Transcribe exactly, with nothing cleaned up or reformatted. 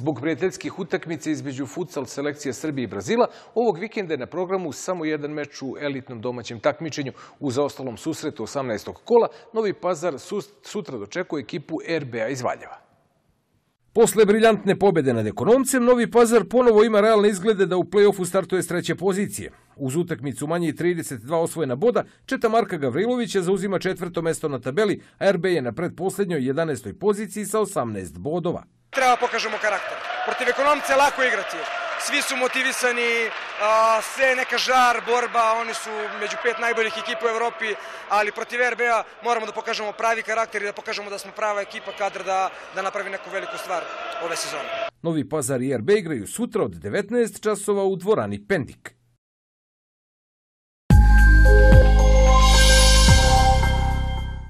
Zbog prijateljskih utakmica između futsal selekcije Srbije i Brazila, ovog vikenda je na programu samo jedan meč u elitnom domaćem takmičenju. U zaostalom susretu osamnaestog kola Novi Pazar sutra dočekuje ekipu er be a iz Valjeva. Posle briljantne pobjede nad Ekonomcem, Novi Pazar ponovo ima realne izglede da u play-offu startuje s treće pozicije. Uz utakmicu manje i trideset dva osvojena boda, četa Marka Gavrilovića zauzima četvrto mesto na tabeli, a er be je na predposlednjoj jedanaestoj poziciji sa osamnaest bodova. Treba pokažemo karakter. Protiv Ekonomca je lako igrati. Svi su motivisani, sve je neka žar, borba, oni su među pet najboljih ekipa u Evropi, ali protiv er be a moramo da pokažemo pravi karakter i da pokažemo da smo prava ekipa kadra da, da napravi neku veliku stvar ove sezone. Novi Pazar i er be igraju sutra od devetnaest časova u dvorani Pendik.